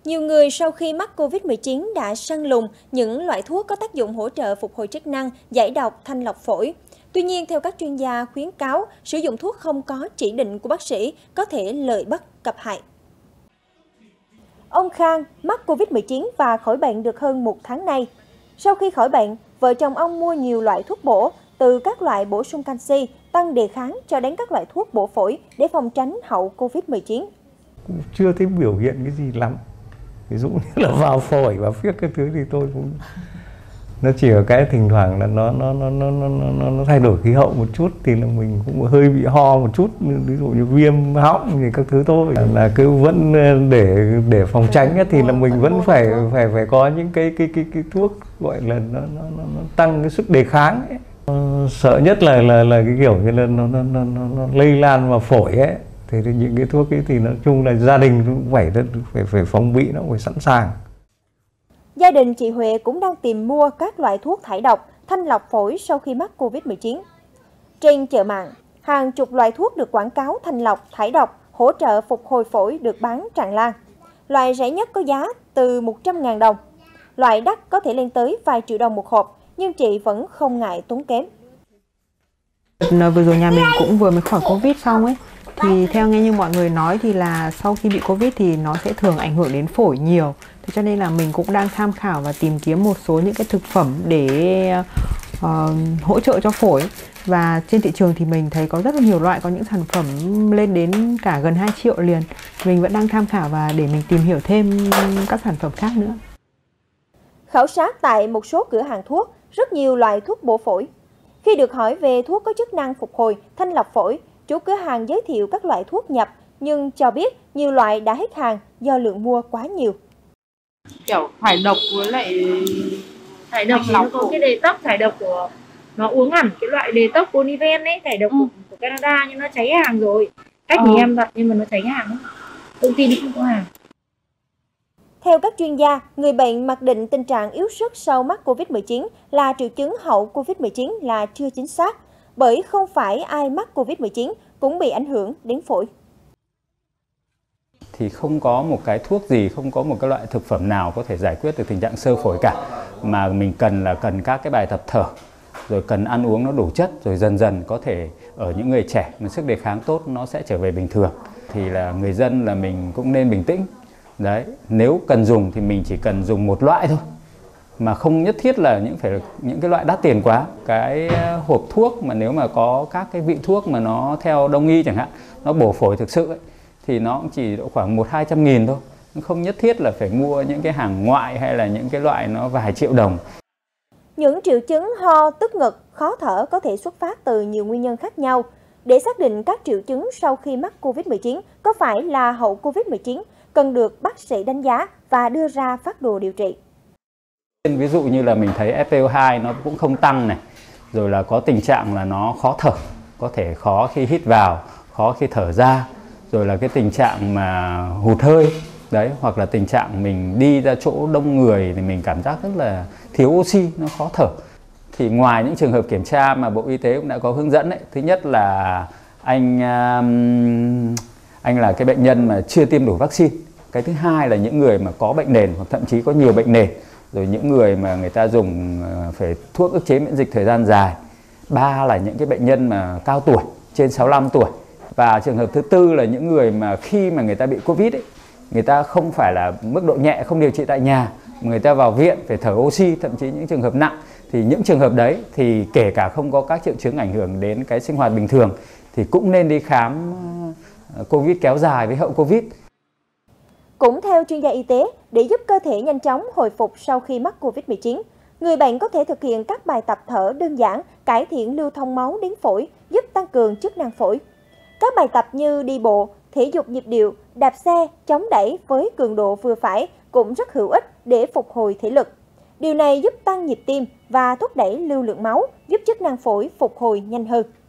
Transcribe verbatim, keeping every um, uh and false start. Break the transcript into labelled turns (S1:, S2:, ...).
S1: Nhiều người sau khi mắc Covid mười chín đã săn lùng những loại thuốc có tác dụng hỗ trợ phục hồi chức năng, giải độc, thanh lọc phổi. Tuy nhiên, theo các chuyên gia khuyến cáo, sử dụng thuốc không có chỉ định của bác sĩ có thể lợi bất cập hại. Ông Khang mắc Covid mười chín và khỏi bệnh được hơn một tháng nay. Sau khi khỏi bệnh, vợ chồng ông mua nhiều loại thuốc bổ, từ các loại bổ sung canxi, tăng đề kháng cho đến các loại thuốc bổ phổi để phòng tránh hậu Covid mười chín.
S2: Chưa thấy biểu hiện cái gì lắm. Ví dụ như là vào phổi và phiếc cái thứ thì tôi cũng nó chỉ ở cái thỉnh thoảng là nó nó nó nó nó nó thay đổi khí hậu một chút thì là mình cũng hơi bị ho một chút, ví dụ như viêm họng thì các thứ thôi, là cứ vẫn để để phòng tránh ấy, thì là mình vẫn phải phải phải có những cái cái cái cái thuốc gọi là nó nó nó, nó tăng cái sức đề kháng ấy. Sợ nhất là là là cái kiểu như là nó nó nó, nó, nó lây lan vào phổi ấy. Thì những cái thuốc ấy thì nói chung là gia đình cũng phải phải phải phòng bị, nó phải sẵn sàng.
S1: Gia đình chị Huệ cũng đang tìm mua các loại thuốc thải độc, thanh lọc phổi sau khi mắc Covid mười chín. Trên chợ mạng, hàng chục loại thuốc được quảng cáo thanh lọc, thải độc, hỗ trợ phục hồi phổi được bán tràn lan. Loại rẻ nhất có giá từ một trăm nghìn đồng. Loại đắt có thể lên tới vài triệu đồng một hộp, nhưng chị vẫn không ngại tốn kém.
S3: Vừa rồi nhà mình cũng vừa mới khỏi Covid xong ấy. Thì theo nghe như mọi người nói thì là sau khi bị Covid thì nó sẽ thường ảnh hưởng đến phổi nhiều. Thế cho nên là mình cũng đang tham khảo và tìm kiếm một số những cái thực phẩm để uh, hỗ trợ cho phổi. Và trên thị trường thì mình thấy có rất là nhiều loại, có những sản phẩm lên đến cả gần hai triệu liền. Mình vẫn đang tham khảo và để mình tìm hiểu thêm các sản phẩm khác nữa.
S1: Khảo sát tại một số cửa hàng thuốc, rất nhiều loại thuốc bổ phổi. Khi được hỏi về thuốc có chức năng phục hồi, thanh lọc phổi, chủ cửa hàng giới thiệu các loại thuốc nhập, nhưng cho biết nhiều loại đã hết hàng do lượng mua quá nhiều.
S4: Kiểu thải độc với lại thải độc nó có cái đề tốc thải độc của nó uống hẳn cái loại đề tốc Boniven ấy, thải độc ừ. của, của Canada, nhưng nó cháy hàng rồi. Cách thì ờ. em đặt nhưng mà nó cháy hàng. Công ty đi không có hàng.
S1: Theo các chuyên gia, người bệnh mặc định tình trạng yếu sức sau mắc Covid mười chín là triệu chứng hậu Covid mười chín là chưa chính xác, bởi không phải ai mắc Covid mười chín cũng bị ảnh hưởng đến phổi.
S5: Thì không có một cái thuốc gì, không có một cái loại thực phẩm nào có thể giải quyết được tình trạng xơ phổi cả. Mà mình cần là cần các cái bài tập thở, rồi cần ăn uống nó đủ chất, rồi dần dần có thể ở những người trẻ mà sức đề kháng tốt nó sẽ trở về bình thường. Thì là người dân là mình cũng nên bình tĩnh. Đấy, nếu cần dùng thì mình chỉ cần dùng một loại thôi, mà không nhất thiết là những phải những cái loại đắt tiền quá. Cái hộp thuốc mà nếu mà có các cái vị thuốc mà nó theo đông y chẳng hạn, nó bổ phổi thực sự ấy, thì nó cũng chỉ độ khoảng một hai trăm nghìn thôi, không nhất thiết là phải mua những cái hàng ngoại hay là những cái loại nó vài triệu đồng.
S1: Những triệu chứng ho, tức ngực, khó thở có thể xuất phát từ nhiều nguyên nhân khác nhau. Để xác định các triệu chứng sau khi mắc Covid mười chín có phải là hậu Covid mười chín, cần được bác sĩ đánh giá và đưa ra phác đồ điều trị.
S5: Ví dụ như là mình thấy ép pê o hai nó cũng không tăng này, rồi là có tình trạng là nó khó thở, có thể khó khi hít vào, khó khi thở ra, rồi là cái tình trạng mà hụt hơi, đấy, hoặc là tình trạng mình đi ra chỗ đông người thì mình cảm giác rất là thiếu oxy, nó khó thở. Thì ngoài những trường hợp kiểm tra mà Bộ Y tế cũng đã có hướng dẫn ấy, thứ nhất là anh anh là cái bệnh nhân mà chưa tiêm đủ vaccine. Cái thứ hai là những người mà có bệnh nền hoặc thậm chí có nhiều bệnh nền, rồi những người mà người ta dùng phải thuốc ức chế miễn dịch thời gian dài. Ba là những cái bệnh nhân mà cao tuổi, trên sáu mươi lăm tuổi. Và trường hợp thứ tư là những người mà khi mà người ta bị Covid ấy, người ta không phải là mức độ nhẹ, không điều trị tại nhà, người ta vào viện phải thở oxy, thậm chí những trường hợp nặng. Thì những trường hợp đấy thì kể cả không có các triệu chứng ảnh hưởng đến cái sinh hoạt bình thường thì cũng nên đi khám Covid kéo dài với hậu Covid.
S1: Cũng theo chuyên gia y tế, để giúp cơ thể nhanh chóng hồi phục sau khi mắc Covid mười chín, người bệnh có thể thực hiện các bài tập thở đơn giản, cải thiện lưu thông máu đến phổi, giúp tăng cường chức năng phổi. Các bài tập như đi bộ, thể dục nhịp điệu, đạp xe, chống đẩy với cường độ vừa phải cũng rất hữu ích để phục hồi thể lực. Điều này giúp tăng nhịp tim và thúc đẩy lưu lượng máu, giúp chức năng phổi phục hồi nhanh hơn.